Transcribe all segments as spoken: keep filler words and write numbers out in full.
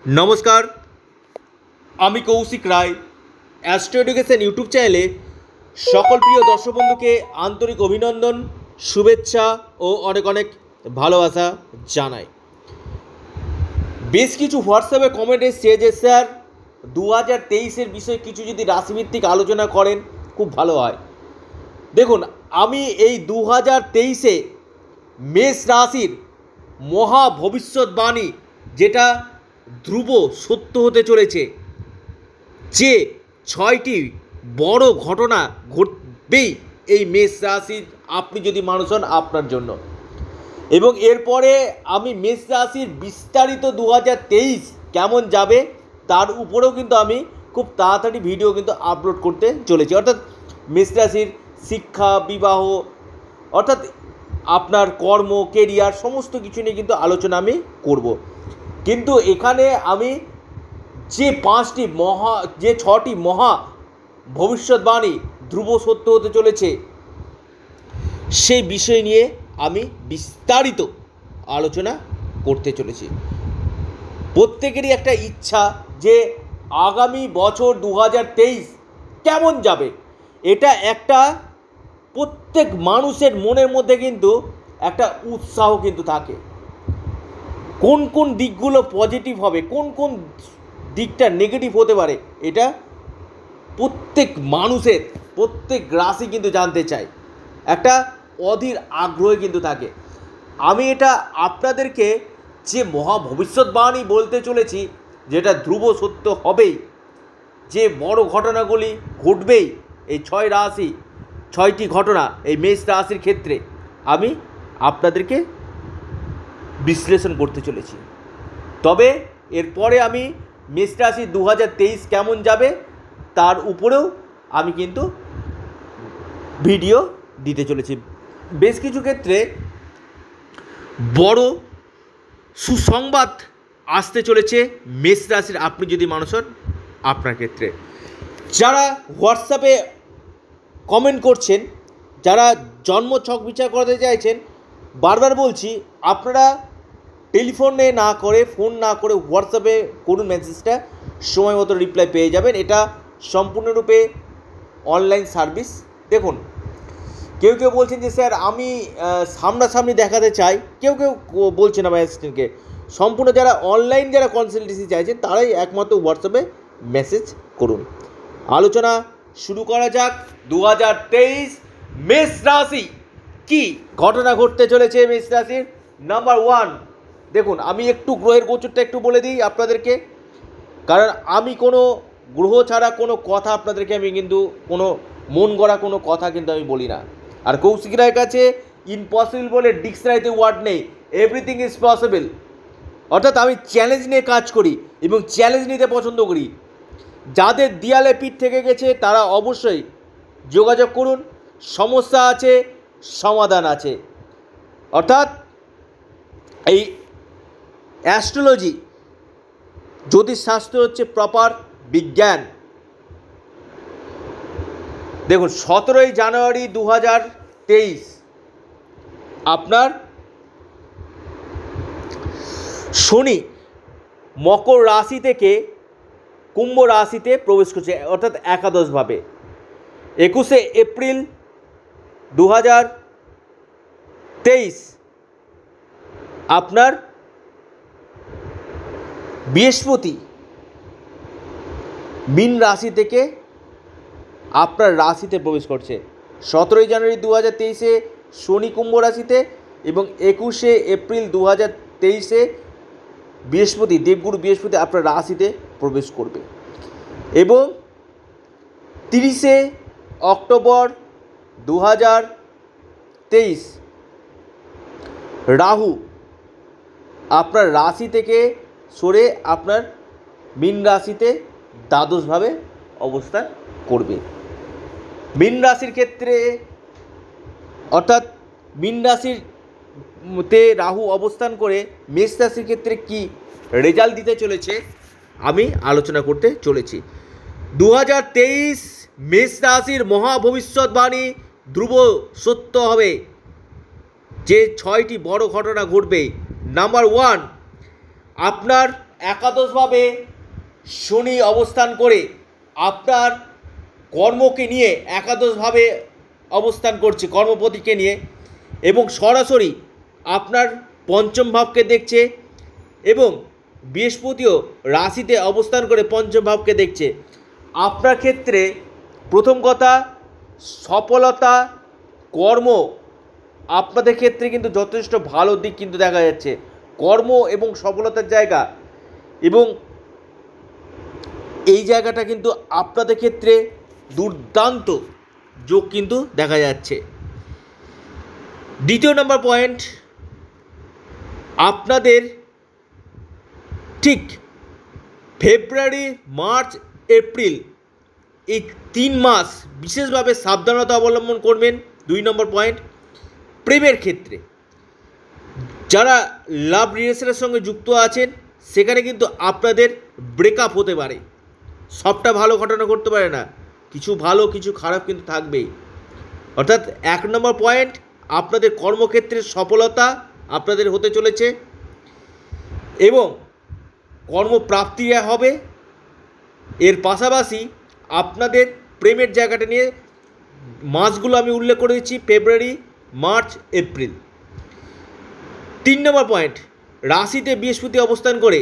नमस्कार आमी Kaushik Roy Astro Education YouTube चैनेले सकल प्रिय दर्शक बंधु के आंतरिक अभिनंदन शुभेच्छा और अनेक अनेक भालोबासा जानाई। बेश किछु व्हाट्सएपे कमेंट एसेছে যে স্যার दो हज़ार तेईस এর বিষয়ে কিছু যদি রাশিভিত্তিক আলোচনা করেন খুব ভালো হয়। দেখুন আমি এই दो हज़ार तेईस এ মেষ রাশির মহা ভবিষ্যৎবাণী যেটা ধ্রুব সত্য হতে চলেছে, যে ছয়টি বড় ঘটনা ঘটবেই এই মেষ রাশির আপনি যদি মানুষ হন আপনার জন্য। এবং এরপরে আমি মেষ রাশির বিস্তারিত দু হাজার তেইশ কেমন যাবে তার উপরেও কিন্তু আমি খুব তাড়াতাড়ি ভিডিও কিন্তু আপলোড করতে চলেছি। অর্থাৎ মেষ রাশির শিক্ষা, বিবাহ, অর্থাৎ আপনার কর্ম, কেরিয়ার সমস্ত কিছু নিয়ে কিন্তু আলোচনা আমি করব। কিন্তু এখানে আমি যে পাঁচটি মহা যে ছটি মহা ভবিষ্যৎবাণী ধ্রুব সত্য হতে চলেছে সেই বিষয় নিয়ে আমি বিস্তারিত আলোচনা করতে চলেছি। প্রত্যেকেরই একটা ইচ্ছা যে আগামী বছর দু হাজার তেইশ কেমন যাবে, এটা একটা প্রত্যেক মানুষের মনের মধ্যে কিন্তু একটা উৎসাহ কিন্তু থাকে। কোন কোন দিকগুলো পজিটিভ হবে, কোন কোন দিকটা নেগেটিভ হতে পারে, এটা প্রত্যেক মানুষের প্রত্যেক রাশি কিন্তু জানতে চায়, একটা অধীর আগ্রহ কিন্তু থাকে। আমি এটা আপনাদেরকে যে মহা ভবিষ্যৎবাণী বলতে চলেছি, যেটা ধ্রুব সত্য হবেই, যে বড় ঘটনাগুলি ঘটবেই এই ছয় রাশি ছয়টি ঘটনা এই মেষ রাশির ক্ষেত্রে আমি আপনাদেরকে বিশ্লেষণ করতে চলেছি। তবে এরপরে আমি মেষ রাশি দু হাজার তেইশ কেমন যাবে তার উপরেও আমি কিন্তু ভিডিও দিতে চলেছি। বেশ কিছু ক্ষেত্রে বড় সুসংবাদ আসতে চলেছে মেষ রাশির আপনি যদি মানুষ হন আপনার ক্ষেত্রে। যারা হোয়াটসঅ্যাপে কমেন্ট করছেন, যারা জন্ম ছক বিচার করতে চাইছেন, বারবার বলছি আপনারা টেলিফোনে না করে, ফোন না করে হোয়াটসঅ্যাপে করুন মেসেজটা, সময় মতো রিপ্লাই পেয়ে যাবেন। এটা সম্পূর্ণরূপে অনলাইন সার্ভিস। দেখুন কেউ কেউ বলছেন যে স্যার আমি সামনাসামনি দেখাতে চাই, কেউ কেউ বলছেন আমার অ্যাসিস্ট্যান্টকে। সম্পূর্ণ যারা অনলাইন যারা কনসালটেন্সি চাইছেন তারাই একমাত্র হোয়াটসঅ্যাপে মেসেজ করুন। আলোচনা শুরু করা যাক। দু হাজার তেইশ মেষ রাশি কি ঘটনা ঘটতে চলেছে মেষ রাশির। নাম্বার ওয়ান, দেখুন আমি একটু গ্রহের গোচরটা একটু বলে দিই আপনাদেরকে, কারণ আমি কোনো গ্রহ ছাড়া কোনো কথা আপনাদেরকে আমি কিন্তু কোনো মন গড়া কোনো কথা কিন্তু আমি বলি না। আর কৌশিক রায়ের কাছে ইম্পসিবল বলে ডিকশনারিতে ওয়ার্ড নেই, এভরিথিং ইজ পসিবল। অর্থাৎ আমি চ্যালেঞ্জ নিয়ে কাজ করি এবং চ্যালেঞ্জ নিতে পছন্দ করি। যাদের দেয়ালে পিঠ থেকে গেছে তারা অবশ্যই যোগাযোগ করুন, সমস্যা আছে সমাধান আছে। অর্থাৎ এই অ্যাস্ট্রোলজি জ্যোতিষশাস্ত্র হচ্ছে প্রপার বিজ্ঞান। দেখুন সতেরোই জানুয়ারি দু হাজার তেইশ আপনার শনি মকর রাশি থেকে কুম্ভ রাশিতে প্রবেশ করছে, অর্থাৎ একাদশভাবে। একুশে এপ্রিল দু হাজার তেইশ আপনার বৃহস্পতি মীন রাশি থেকে আপনার রাশিতে প্রবেশ করছে। সতেরোই জানুয়ারি দু হাজার তেইশে শনি কুম্ভ রাশিতে এবং একুশে এপ্রিল দু হাজার তেইশে বৃহস্পতি দেবগুরু বৃহস্পতি আপনার রাশিতে প্রবেশ করবে। এবং তিরিশে অক্টোবর দু হাজার তেইশ রাহু আপনার রাশি থেকে সরে আপনার মীন রাশিতে দ্বাদশভাবে অবস্থান করবে। মীন রাশির ক্ষেত্রে অর্থাৎ মীন রাশির তে রাহু অবস্থান করে মেষ রাশির ক্ষেত্রে কি রেজাল্ট দিতে চলেছে আমি আলোচনা করতে চলেছি। দু হাজার তেইশ মেষ রাশির মহা ভবিষ্যৎবাণী ধ্রুব সত্য হবে, যে ছয়টি বড় ঘটনা ঘটবে। নাম্বার ওয়ান, আপনার একাদশভাবে শনি অবস্থান করে আপনার কর্মকে নিয়ে একাদশভাবে অবস্থান করছে, কর্মপতিকে নিয়ে, এবং সরাসরি আপনার পঞ্চম ভাবকে দেখছে, এবং বৃহস্পতিও রাশিতে অবস্থান করে পঞ্চম ভাবকে দেখছে। আপনার ক্ষেত্রে প্রথম কথা, সফলতা, কর্ম আপনাদের ক্ষেত্রে কিন্তু যথেষ্ট ভালো দিক কিন্তু দেখা যাচ্ছে, কর্ম এবং সফলতার জায়গা, এবং এই জায়গাটা কিন্তু আপনাদের ক্ষেত্রে দুর্দান্ত যোগ কিন্তু দেখা যাচ্ছে। দ্বিতীয় নম্বর পয়েন্ট, আপনাদের ঠিক ফেব্রুয়ারি, মার্চ, এপ্রিল এই তিন মাস বিশেষভাবে সাবধানতা অবলম্বন করবেন। দুই নম্বর পয়েন্ট, প্রেমের ক্ষেত্রে যারা লাভ রিলেশনের সঙ্গে যুক্ত আছেন সেখানে কিন্তু আপনাদের ব্রেকআপ হতে পারে। সবটা ভালো ঘটনা করতে পারে না, কিছু ভালো কিছু খারাপ কিন্তু থাকবেই। অর্থাৎ এক নম্বর পয়েন্ট, আপনাদের কর্মক্ষেত্রে সফলতা আপনাদের হতে চলেছে এবং কর্মপ্রাপ্তি হবে। এর পাশাপাশি আপনাদের প্রেমের জায়গাটা নিয়ে মাসগুলো আমি উল্লেখ করে দিচ্ছি, ফেব্রুয়ারি, মার্চ, এপ্রিল। তিন নম্বর পয়েন্ট, রাশিতে বৃহস্পতি অবস্থান করে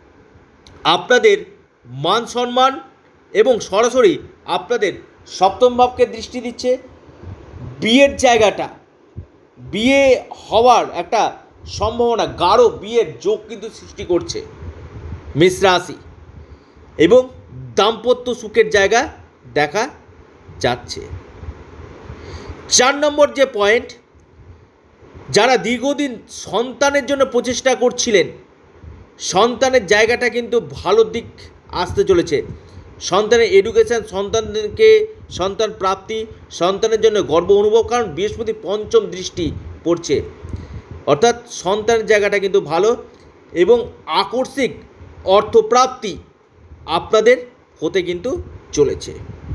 আপনাদের মান সম্মান এবং সরাসরি আপনাদের সপ্তম ভাবকে দৃষ্টি দিচ্ছে। বিয়ের জায়গাটা, বিয়ে হওয়ার একটা সম্ভাবনা, গাঢ় বিয়ের যোগ কিন্তু সৃষ্টি করছে মেষ রাশি, এবং দাম্পত্য সুখের জায়গা দেখা যাচ্ছে। চার নম্বর যে পয়েন্ট, যারা দীর্ঘদিন সন্তানের জন্য প্রচেষ্টা করছিলেন, সন্তানের জায়গাটা কিন্তু ভালো দিক আসতে চলেছে। সন্তানের এডুকেশান, সন্তানকে সন্তান প্রাপ্তি, সন্তানের জন্য গর্ব অনুভব, কারণ বৃহস্পতি পঞ্চম দৃষ্টি পড়ছে, অর্থাৎ সন্তানের জায়গাটা কিন্তু ভালো, এবং আকস্মিক অর্থপ্রাপ্তি আপনাদের হতে কিন্তু চলেছে।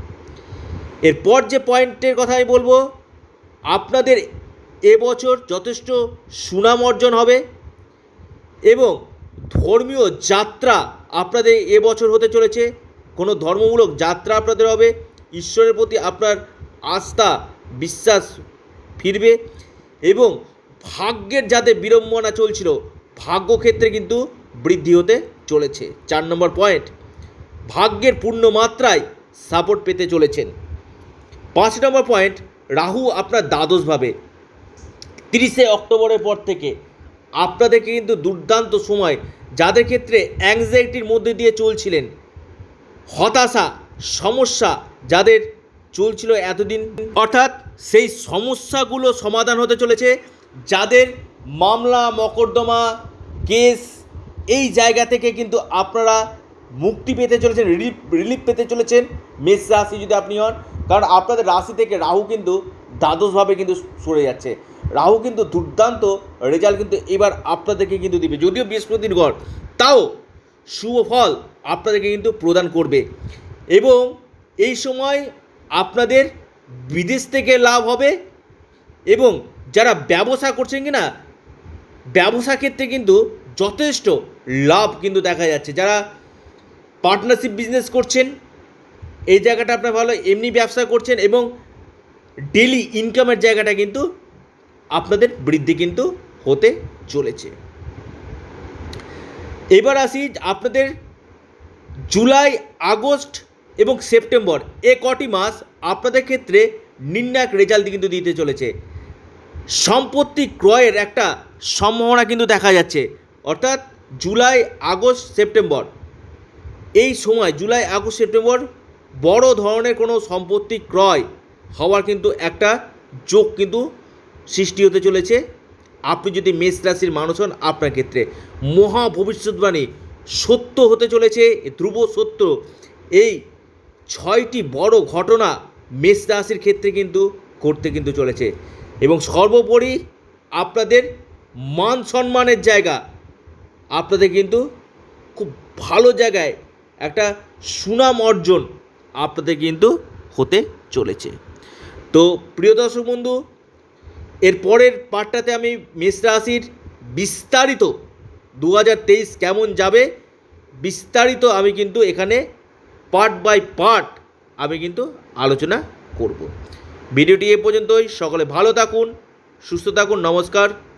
এরপর যে পয়েন্টের কথা আমি বলবো, আপনাদের এবছর যথেষ্ট সুনাম অর্জন হবে এবং ধর্মীয় যাত্রা আপনাদের এবছর হতে চলেছে। কোনো ধর্মমূলক যাত্রা আপনাদের হবে, ঈশ্বরের প্রতি আপনার আস্থা বিশ্বাস ফিরবে, এবং ভাগ্যের যাদের বিড়ম্বনা চলছিল ভাগ্যক্ষেত্রে কিন্তু বৃদ্ধি হতে চলেছে। চার নম্বর পয়েন্ট, ভাগ্যের পূর্ণ মাত্রায় সাপোর্ট পেতে চলেছেন। পাঁচ নম্বর পয়েন্ট, রাহু আপনার দ্বাদশভাবে, তিরিশে অক্টোবরের পর থেকে আপনাদেরকে কিন্তু দুর্দান্ত সময়, যাদের ক্ষেত্রে অ্যাংজাইটির মধ্যে দিয়ে চলছিলেন, হতাশা সমস্যা যাদের চলছিল এতদিন, অর্থাৎ সেই সমস্যাগুলো সমাধান হতে চলেছে। যাদের মামলা মকদ্দমা কেস এই জায়গা থেকে কিন্তু আপনারা মুক্তি পেতে চলেছেন, রিলিফ রিলিফ পেতে চলেছেন মেষ রাশি যদি আপনি হন, কারণ আপনাদের রাশি থেকে রাহু কিন্তু দ্বাদশভাবে কিন্তু সরে যাচ্ছে। রাহু কিন্তু দুর্দান্ত রেজাল্ট কিন্তু এবার আপনাদেরকে কিন্তু দিবে, যদিও বৃহস্পতির ঘর, তাও শুভ ফল আপনাদেরকে কিন্তু প্রদান করবে। এবং এই সময় আপনাদের বিদেশ থেকে লাভ হবে, এবং যারা ব্যবসা করছেন কি না, ব্যবসা ক্ষেত্রে কিন্তু যথেষ্ট লাভ কিন্তু দেখা যাচ্ছে। যারা পার্টনারশিপ বিজনেস করছেন এই জায়গাটা আপনার ভালো, এমনি ব্যবসা করছেন এবং ডেলি ইনকামের জায়গাটা কিন্তু আপনাদের বৃদ্ধি কিন্তু হতে চলেছে। এবার আসি আপনাদের জুলাই, আগস্ট এবং সেপ্টেম্বর এ কটি মাস আপনাদের ক্ষেত্রে নির্ণায়ক রেজাল্ট কিন্তু দিতে চলেছে। সম্পত্তি ক্রয়ের একটা সম্ভাবনা কিন্তু দেখা যাচ্ছে, অর্থাৎ জুলাই, আগস্ট, সেপ্টেম্বর এই সময়, জুলাই, আগস্ট, সেপ্টেম্বর বড় ধরনের কোনো সম্পত্তি ক্রয় হওয়ার কিন্তু একটা যোগ কিন্তু সৃষ্টি হতে চলেছে। আপনি যদি মেষ রাশির মানুষ হন, আপনার ক্ষেত্রে মহা ভবিষ্যৎবাণী সত্য হতে চলেছে, ধ্রুব সত্য। এই ছয়টি বড় ঘটনা মেষ রাশির ক্ষেত্রে কিন্তু ঘটতে কিন্তু চলেছে, এবং সর্বোপরি আপনাদের মান সম্মানের জায়গা আপনাদের কিন্তু খুব ভালো জায়গায় একটা সুনাম অর্জন আপনাদের কিন্তু হতে চলেছে। তো প্রিয় দর্শক বন্ধু, এর পরের পার্টটাতে আমি মেষ রাশির বিস্তারিত দু হাজার তেইশ কেমন যাবে বিস্তারিত আমি কিন্তু এখানে পার্ট বাই পার্ট আমি কিন্তু আলোচনা করব। ভিডিওটি এ পর্যন্তই। সকলে ভালো থাকুন, সুস্থ থাকুন। নমস্কার।